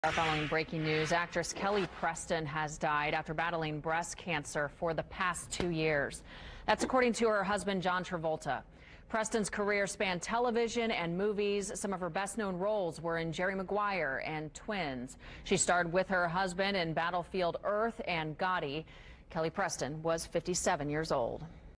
Following breaking news, actress Kelly Preston has died after battling breast cancer for the past 2 years. That's according to her husband, John Travolta. Preston's career spanned television and movies. Some of her best-known roles were in Jerry Maguire and Twins. She starred with her husband in Battlefield Earth and Gotti. Kelly Preston was 57 years old.